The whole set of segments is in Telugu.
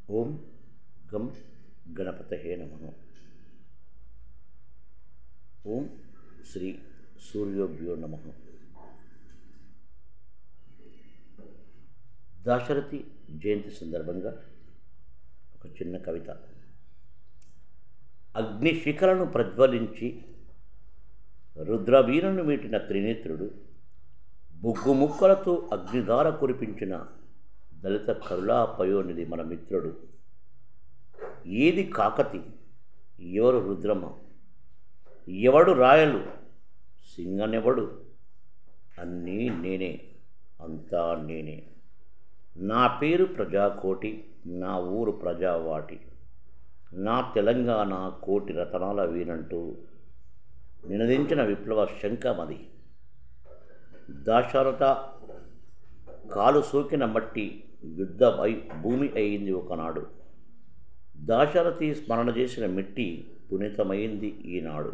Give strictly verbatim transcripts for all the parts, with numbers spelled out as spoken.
ఓం గం గణపతయే నమః. ఓం శ్రీ సూర్యోభ్యో నమః. దాశరథి జయంతి సందర్భంగా ఒక చిన్న కవిత. అగ్నిశిఖలను ప్రజ్వలించి రుద్రవీణను మీటిన త్రినేత్రుడు, బుగ్గు ముక్కలతో అగ్నిధార కురిపించిన దళిత కరుళా పయోనిధి మన మిత్రుడు. ఏది కాకతి, ఎవరు రుద్రమ, ఎవడు రాయలు, సింగనెవడు, అన్నీ నేనే, అంతా నేనే. నా పేరు ప్రజాకోటి, నా ఊరు ప్రజావాటి, నా తెలంగాణ కోటి రతనాల వీనంటూ నినదించిన విప్లవ శంఖమది. దాశరథ కాలు సోకిన మట్టి యుద్ధ భూమి అయింది ఒకనాడు. దాశరథి స్మరణ చేసిన మిట్టి పునీతమైంది ఈనాడు.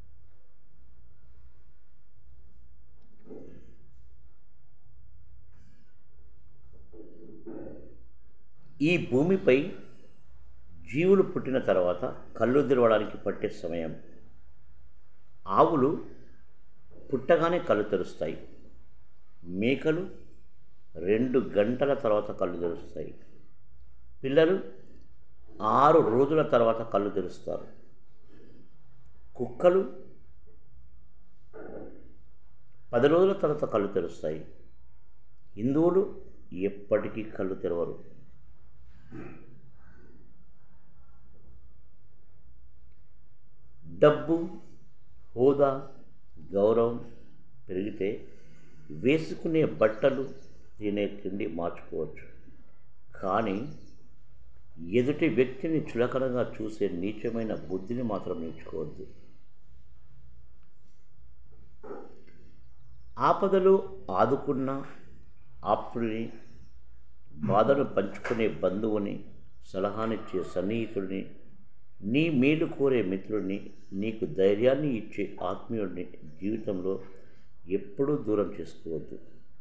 ఈ భూమిపై జీవులు పుట్టిన తర్వాత కళ్ళు తెరవడానికి పట్టే సమయం. ఆవులు పుట్టగానే కళ్ళు తెరుస్తాయి. మేకలు రెండు గంటల తర్వాత కళ్ళు తెరుస్తాయి. పిల్లలు ఆరు రోజుల తర్వాత కళ్ళు తెరుస్తారు. కుక్కలు పది రోజుల తర్వాత కళ్ళు తెరుస్తాయి. హిందువులు ఎప్పటికీ కళ్ళు తెరవరు. డబ్బు, హోదా, గౌరవం పెరిగితే వేసుకునే బట్టలు, తినే తిండి మార్చుకోవచ్చు. కానీ ఎదుటి వ్యక్తిని చులకనగా చూసే నీచమైన బుద్ధిని మాత్రం నేర్చుకోవద్దు. ఆపదలో ఆదుకున్న ఆప్తుడిని, బాధను పంచుకునే బంధువుని, సలహానిచ్చే సన్నిహితుడిని, నీ మేలు కోరే మిత్రుడిని, నీకు ధైర్యాన్ని ఇచ్చే ఆత్మీయుడిని జీవితంలో ఎప్పుడూ దూరం చేసుకోవద్దు.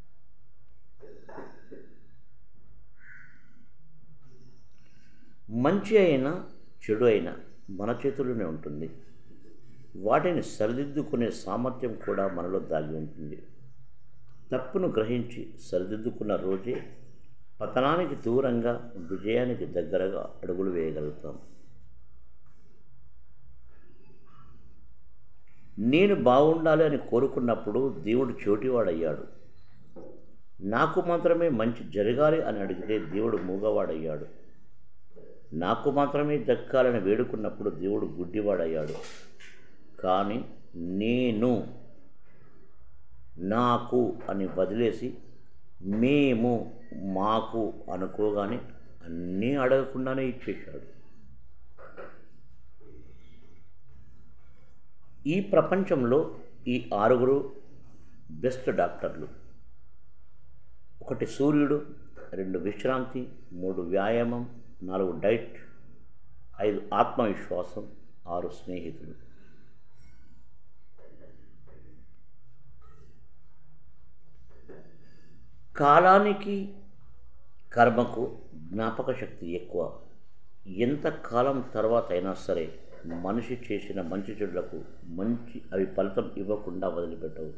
మంచి అయినా చెడు అయినా మన చేతుల్లోనే ఉంటుంది. వాటిని సరిదిద్దుకునే సామర్థ్యం కూడా మనలో దాగి ఉంటుంది. తప్పును గ్రహించి సరిదిద్దుకున్న రోజే పతనానికి దూరంగా, విజయానికి దగ్గరగా అడుగులు వేయగలుగుతాం. నేను బాగుండాలి అని కోరుకున్నప్పుడు దేవుడు చోటివాడయ్యాడు. నాకు మాత్రమే మంచి జరగాలి అని అడిగితే దేవుడు మూగవాడయ్యాడు. నాకు మాత్రమే దక్కాలని వేడుకున్నప్పుడు దేవుడు గుడ్డివాడయ్యాడు. కానీ నేను, నాకు అని వదిలేసి మేము, మాకు అనుకోగానే అన్నీ అడగకుండానే ఇచ్చేశాడు. ఈ ప్రపంచంలో ఈ ఆరుగురు బెస్ట్ డాక్టర్లు. ఒకటి సూర్యుడు, రెండు విశ్రాంతి, మూడు వ్యాయామం, నాలుగు డైట్, ఐదు ఆత్మవిశ్వాసం, ఆరు స్నేహితులు. కాలానికి కర్మకు జ్ఞాపక శక్తి ఎక్కువ. ఎంత కాలం తర్వాత అయినా సరే మనిషి చేసిన మంచి చెడులకు మంచి అవి ఫలితం ఇవ్వకుండా వదిలిపెట్టవు.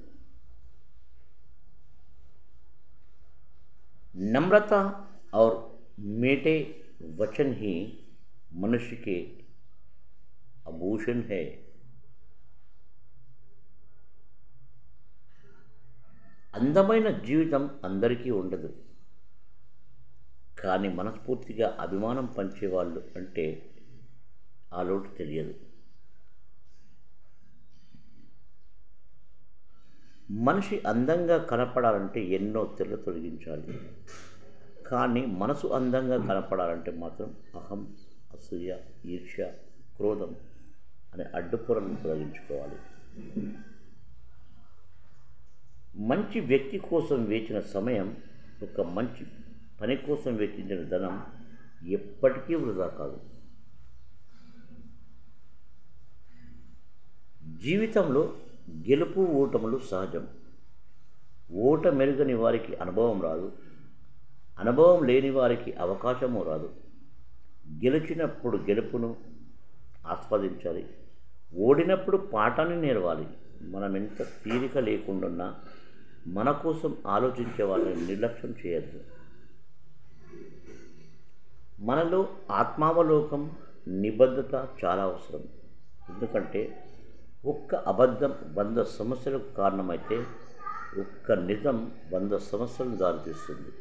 नम्रता और मीठे वचन ही मनुष्य के आभूषण है. అందమైన జీవితం అందరికీ ఉండదు. కానీ మనస్ఫూర్తిగా అభిమానం పంచేవాళ్ళు అంటే ఆ లోటు తెలియదు. మనిషి అందంగా కనపడాలంటే ఎన్నో తెరలు తొలగించాలి. కానీ మనసు అందంగా కనపడాలంటే మాత్రం అహం, అసూయ, ఈర్ష్య, క్రోధం అనే అడ్డుపొరలను తొలగించుకోవాలి. మంచి వ్యక్తి కోసం వేచిన సమయం, ఒక మంచి పని కోసం వెచ్చించిన ధనం ఎప్పటికీ వృధా కాదు. జీవితంలో గెలుపు ఓటములు సహజం. ఓట మెరుగని వారికి అనుభవం రాదు, అనుభవం లేని వారికి అవకాశము రాదు. గెలిచినప్పుడు గెలుపును ఆస్వాదించాలి, ఓడినప్పుడు పాఠాన్ని నేర్వాలి. మనం ఎంత తీరిక లేకుండా మన కోసం ఆలోచించే వాళ్ళని నిర్లక్ష్యం చేయొద్దు. మనలో ఆత్మావలోకం, నిబద్ధత చాలా అవసరం. ఎందుకంటే ఒక్క అబద్ధం వంద సమస్యలకు కారణమైతే ఒక్క నిజం వంద సమస్యలను దారితీస్తుంది.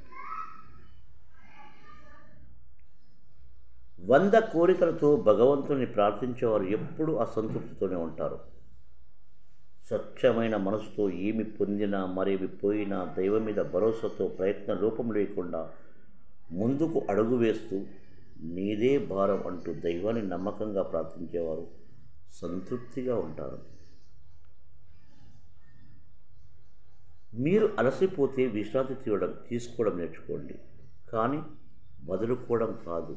వంద కోరికలతో భగవంతుని ప్రార్థించేవారు ఎప్పుడూ అసంతృప్తితోనే ఉంటారు. స్వచ్ఛమైన మనసుతో ఏమి పొందినా మరేమి పోయినా దైవం మీద భరోసాతో ప్రయత్న లోపం లేకుండా ముందుకు అడుగు వేస్తూ నీదే భారం అంటూ దైవాన్ని నమ్మకంగా ప్రార్థించేవారు సంతృప్తిగా ఉంటారు. మీరు అలసిపోతే విశ్రాంతి తీయడం తీసుకోవడం నేర్చుకోండి, కానీ వదులుకోవడం కాదు.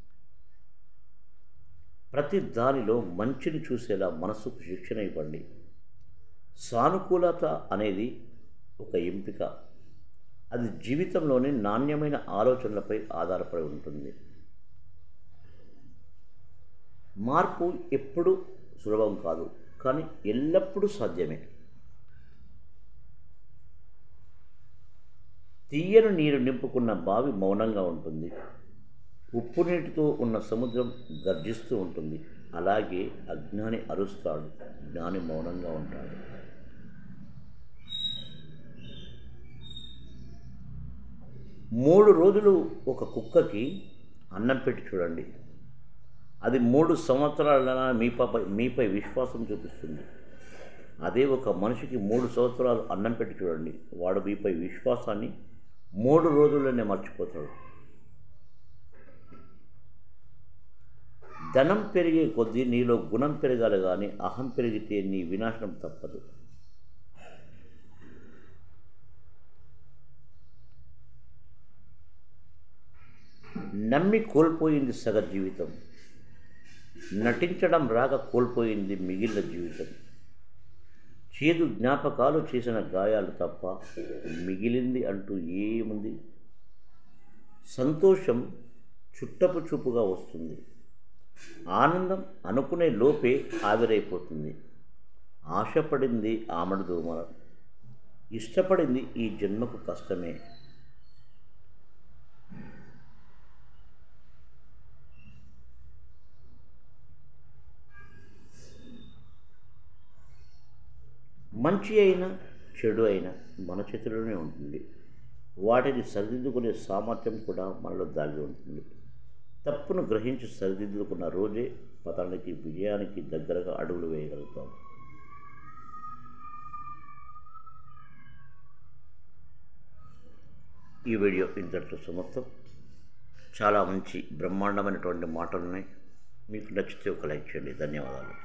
ప్రతి దానిలో మంచిని చూసేలా మనసుకు శిక్షణ ఇవ్వండి. సానుకూలత అనేది ఒక ఎంపిక, అది జీవితంలోని నాణ్యమైన ఆలోచనలపై ఆధారపడి ఉంటుంది. మార్పు ఎప్పుడూ సులభం కాదు, కానీ ఎల్లప్పుడూ సాధ్యమే. తీయని నీరు నింపుకున్న బావి మౌనంగా ఉంటుంది, ఉప్పు నీటితో ఉన్న సముద్రం గర్జిస్తూ ఉంటుంది. అలాగే అజ్ఞాని అరుస్తాడు, జ్ఞాని మౌనంగా ఉంటాడు. మూడు రోజులు ఒక కుక్కకి అన్నం పెట్టి చూడండి, అది మూడు సంవత్సరాల మీపై మీపై విశ్వాసం చూపిస్తుంది. అదే ఒక మనిషికి మూడు సంవత్సరాలు అన్నం పెట్టి చూడండి, వాడు మీపై విశ్వాసాన్ని మూడు రోజుల్లోనే మర్చిపోతాడు. ధనం పెరిగే కొద్దీ నీలో గుణం పెరగాలి, కానీ అహం పెరిగితే నీ వినాశనం తప్పదు. నమ్మి కోల్పోయింది సగ జీవితం, నటించడం రాక కోల్పోయింది మిగిలిన జీవితం. చేదు జ్ఞాపకాలు చేసిన గాయాలు తప్ప మిగిలింది అంటూ ఏముంది? సంతోషం చుట్టపు చూపుగా వస్తుంది, ఆనందం అనుకునే లోపే ఆవిరైపోతుంది. ఆశపడింది ఆమడు దోమ, ఇష్టపడింది ఈ జన్మకు కష్టమే. మంచి అయినా చెడు అయినా మన చేతిలోనే ఉంటుంది. వాటిని సరిదిద్దుకునే సామర్థ్యం కూడా మనలో దాగి ఉంటుంది. తప్పును గ్రహించి సరిదిద్దుకున్న రోజే పతనానికి విజయానికి దగ్గరగా అడుగులు వేయగలుగుతాం. ఈ వీడియో ఇంతటితో సమాప్తం. చాలా మంచి బ్రహ్మాండమైనటువంటి మాటలు ఉన్నాయి. మీకు నచ్చితే ఒక లైక్ చేయండి. ధన్యవాదాలు.